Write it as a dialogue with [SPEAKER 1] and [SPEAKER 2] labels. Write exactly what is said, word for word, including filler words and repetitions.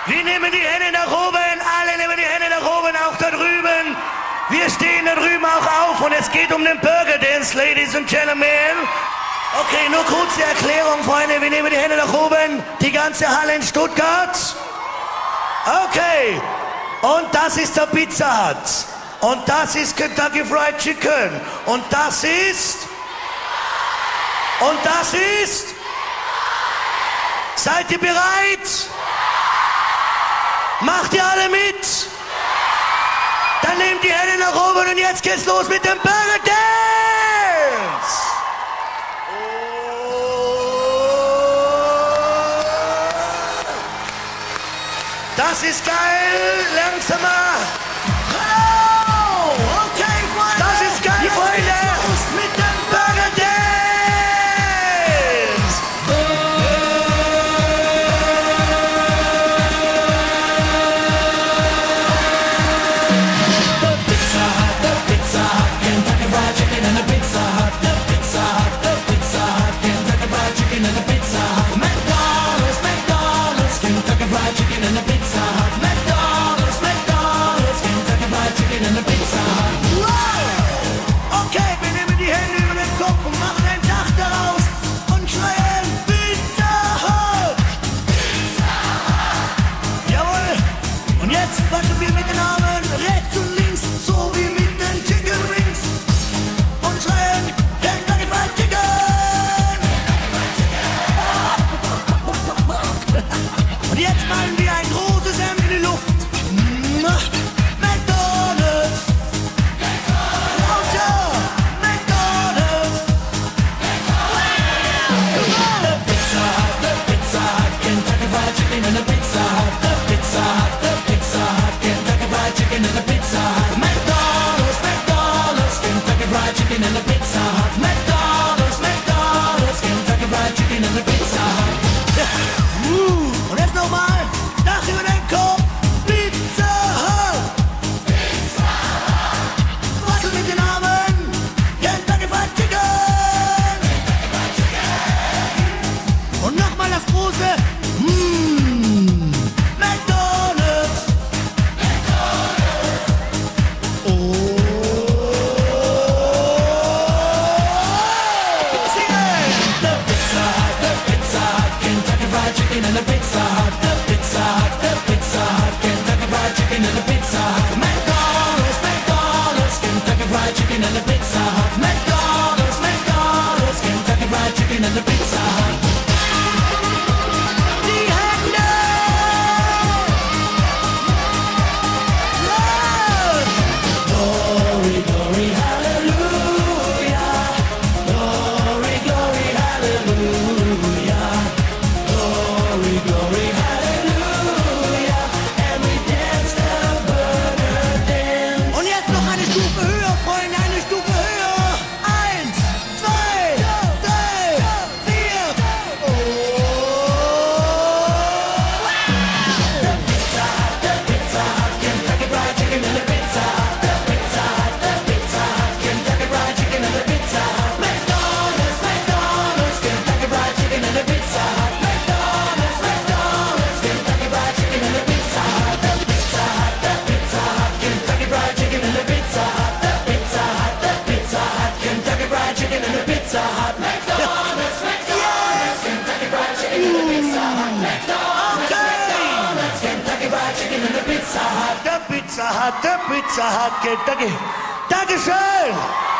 [SPEAKER 1] Wir nehmen die Hände nach oben, alle nehmen die Hände nach oben, auch da drüben. Wir stehen da drüben auch auf und es geht um den Burger Dance, Ladies and Gentlemen. Okay, nur kurze Erklärung, Freunde. Wir nehmen die Hände nach oben, die ganze Halle in Stuttgart. Okay, und das ist der Pizza Hut. Und das ist Kentucky Fried Chicken. Und das ist... Und das ist... Seid ihr bereit? Macht ihr alle mit? Dann nehmt die Hände nach oben und jetzt geht's los mit dem Burger Dance! Das ist geil, langsamer! Oh, okay, Freunde! Das ist geil, Freunde! Mit dem Burger Dance! Der Pizza Hut, der Pizza Hut, Kentucky. Dankeschön!